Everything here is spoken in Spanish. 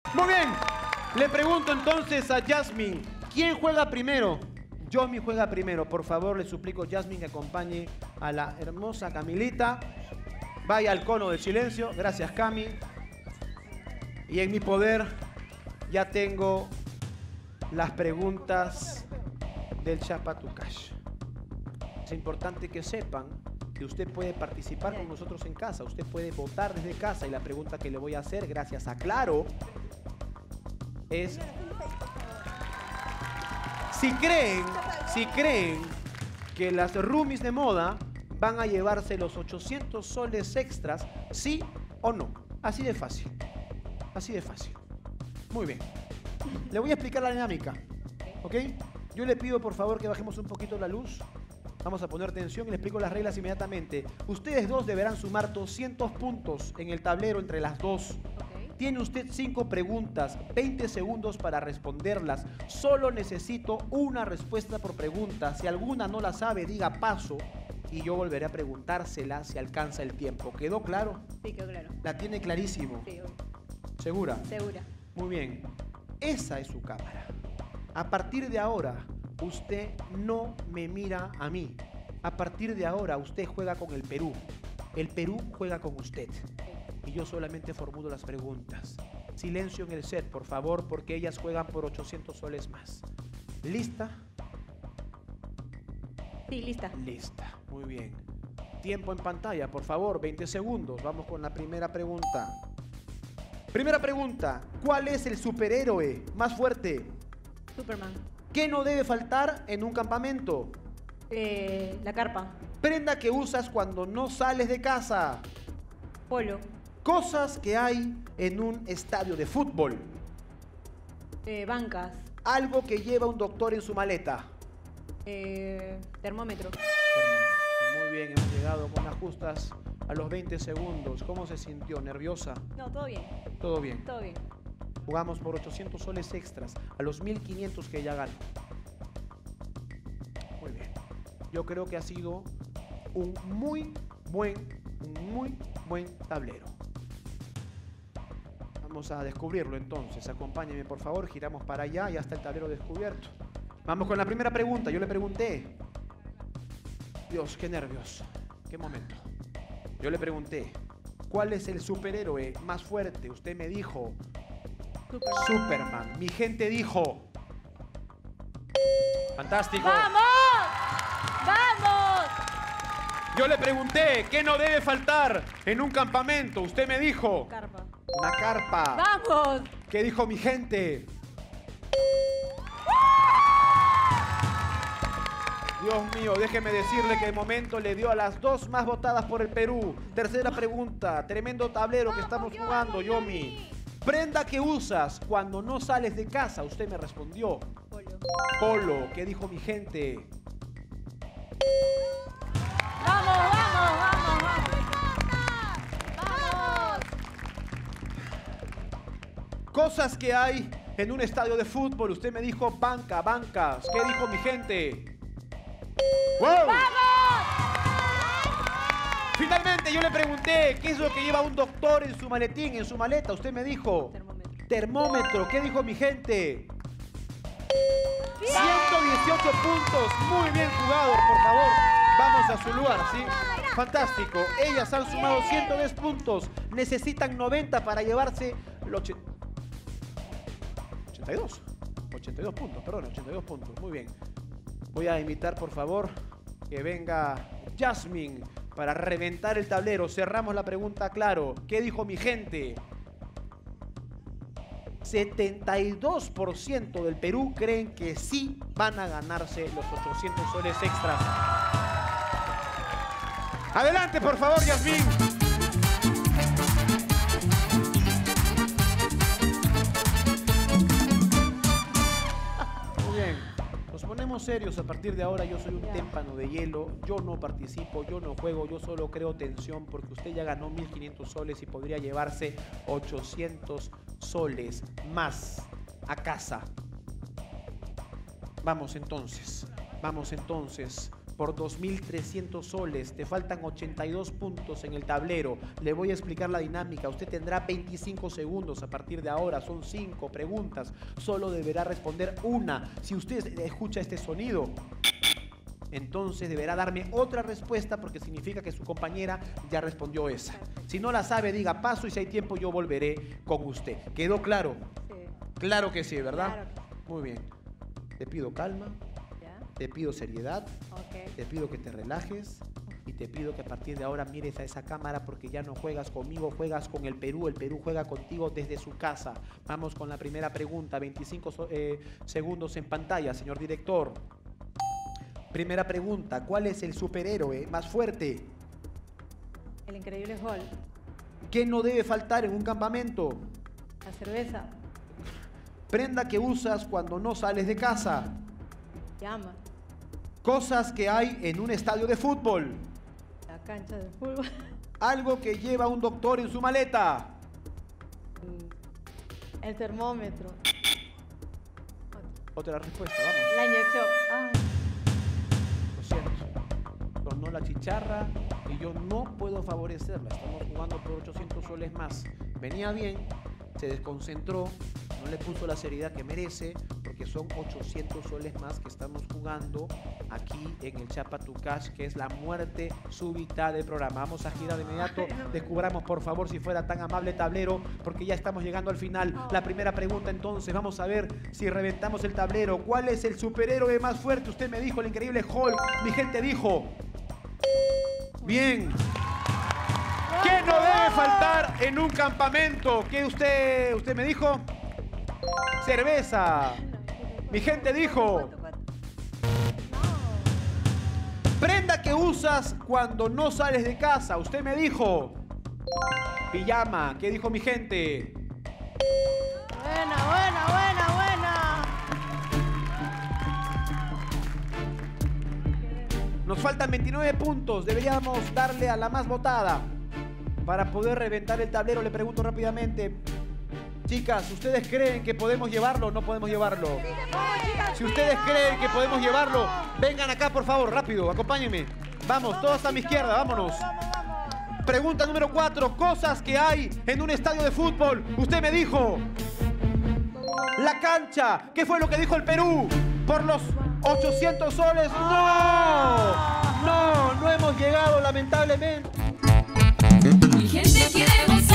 Muy bien. Le pregunto entonces a Jasmine, ¿quién juega primero? Yomi juega primero. Por favor, le suplico, Jasmine, que acompañe a la hermosa Camilita. Vaya al cono del silencio. Gracias, Cami. Y en mi poder ya tengo las preguntas del Chapatucash. Es importante que sepan que usted puede participar con nosotros en casa. Usted puede votar desde casa. Y la pregunta que le voy a hacer, gracias a Claro, es... Si creen que las roomies de moda van a llevarse los 800 soles extras, ¿sí o no? Así de fácil. Así de fácil. Muy bien. Le voy a explicar la dinámica. ¿Ok? Yo le pido, por favor, que bajemos un poquito la luz. Vamos a poner tensión y le explico las reglas inmediatamente. Ustedes dos deberán sumar 200 puntos en el tablero entre las dos. Tiene usted 5 preguntas, 20 segundos para responderlas. Solo necesito una respuesta por pregunta. Si alguna no la sabe, diga paso y yo volveré a preguntársela si alcanza el tiempo. ¿Quedó claro? Sí, quedó claro. ¿La tiene clarísimo? Sí, ¿Segura? segura. Muy bien. Esa es su cámara. A partir de ahora, usted no me mira a mí. A partir de ahora, usted juega con el Perú. El Perú juega con usted. Y yo solamente formulo las preguntas. Silencio en el set, por favor, porque ellas juegan por 800 soles más. ¿Lista? Sí, lista. Lista. Muy bien. Tiempo en pantalla, por favor, 20 segundos. Vamos con la primera pregunta. Primera pregunta. ¿Cuál es el superhéroe más fuerte? Superman. ¿Qué no debe faltar en un campamento? La carpa. Prenda que usas cuando no sales de casa. Polo. Cosas que hay en un estadio de fútbol. Bancas. Algo que lleva un doctor en su maleta. Termómetro. Muy bien, hemos llegado con las justas a los 20 segundos. ¿Cómo se sintió? ¿Nerviosa? No, todo bien. Todo bien. Todo bien. Jugamos por 800 soles extras a los 1500 que ya ganó. Muy bien. Yo creo que ha sido un muy buen tablero. Vamos a descubrirlo entonces. Acompáñenme, por favor. Giramos para allá. Ya está el tablero descubierto. Vamos con la primera pregunta. Yo le pregunté. Dios, qué nervios. Qué momento. Yo le pregunté, ¿cuál es el superhéroe más fuerte? Usted me dijo, Superman. Mi gente dijo, fantástico. ¡Vamos! ¡Vamos! Yo le pregunté, ¿qué no debe faltar en un campamento? Usted me dijo, Carpa. una carpa. ¡Vamos! ¿Qué dijo mi gente? Dios mío, déjeme decirle que el momento le dio a las dos más votadas por el Perú. Tercera pregunta, tremendo tablero que estamos jugando, Yomi. Prenda que usas cuando no sales de casa. Usted me respondió. Polo. Polo. ¿Qué dijo mi gente? ¡Vamos, vamos, vamos, vamos! ¡Vamos! Cosas que hay en un estadio de fútbol. Usted me dijo bancas. ¿Qué dijo mi gente? ¡Wow! ¡Vamos! Finalmente yo le pregunté, ¿qué es lo que lleva un doctor en su maletín, en su maleta? Usted me dijo, termómetro. ¿Qué dijo mi gente? 118 puntos. Muy bien jugado, por favor. Vamos a su lugar, ¿sí? Fantástico. Ellas han sumado 110 puntos. Necesitan 90 para llevarse los 82. 82 puntos, perdón, 82 puntos. Muy bien. Voy a invitar, por favor, que venga Jasmine para reventar el tablero. Cerramos la pregunta, claro. ¿Qué dijo mi gente? 72% del Perú creen que sí van a ganarse los 800 soles extras. Adelante, por favor, Jasmine. Muy bien. Nos ponemos serios a partir de ahora. Yo soy un témpano de hielo. Yo no participo, yo no juego, yo solo creo tensión porque usted ya ganó 1500 soles y podría llevarse 800 soles más a casa. Vamos entonces por 2.300 soles. Te faltan 82 puntos en el tablero. Le voy a explicar la dinámica. Usted tendrá 25 segundos a partir de ahora. Son 5 preguntas. Solo deberá responder una. Si usted escucha este sonido, entonces deberá darme otra respuesta porque significa que su compañera ya respondió esa. Si no la sabe, diga paso y si hay tiempo yo volveré con usted. ¿Quedó claro? Sí. Claro que sí, ¿verdad? Claro que sí. Muy bien. Te pido calma, ¿Ya? te pido seriedad, Ok. te pido que te relajes y te pido que a partir de ahora mires a esa cámara porque ya no juegas conmigo, juegas con el Perú juega contigo desde su casa. Vamos con la primera pregunta, 25 segundos en pantalla, señor director. Primera pregunta, ¿cuál es el superhéroe más fuerte? El increíble Hulk. ¿Qué no debe faltar en un campamento? La cerveza. Prenda que usas cuando no sales de casa. Llama. Cosas que hay en un estadio de fútbol. La cancha de fútbol. Algo que lleva un doctor en su maleta. El termómetro. Otra respuesta, vamos. La inyección. Ay. Lo siento. Sonó la chicharra y yo no puedo favorecerla. Estamos jugando por 800 soles más. Venía bien, se desconcentró, no le puso la seriedad que merece, porque son 800 soles más que estamos jugando aquí en el Chapa Tu Cash, que es la muerte súbita del programa. Vamos a girar de inmediato. Descubramos, por favor, si fuera tan amable tablero, porque ya estamos llegando al final. La primera pregunta, entonces, vamos a ver si reventamos el tablero. ¿Cuál es el superhéroe más fuerte? Usted me dijo el increíble Hulk. Mi gente dijo. Bien. ¿Qué no debe faltar en un campamento? ¿Qué usted me dijo? Cerveza. Mi gente dijo. Prenda que usas cuando no sales de casa. Usted me dijo. Pijama. ¿Qué dijo mi gente? Buena, buena, buena, buena. Nos faltan 29 puntos. Deberíamos darle a la más votada. Para poder reventar el tablero, le pregunto rápidamente. Chicas, ¿ustedes creen que podemos llevarlo o no podemos llevarlo? Si ustedes creen que podemos llevarlo, vengan acá, por favor, rápido, acompáñenme. Vamos, todos a mi izquierda, vámonos. Pregunta número 4. Cosas que hay en un estadio de fútbol. Usted me dijo. La cancha. ¿Qué fue lo que dijo el Perú? Por los 800 soles. ¡No! No hemos llegado, lamentablemente. Mi gente quiere gozar.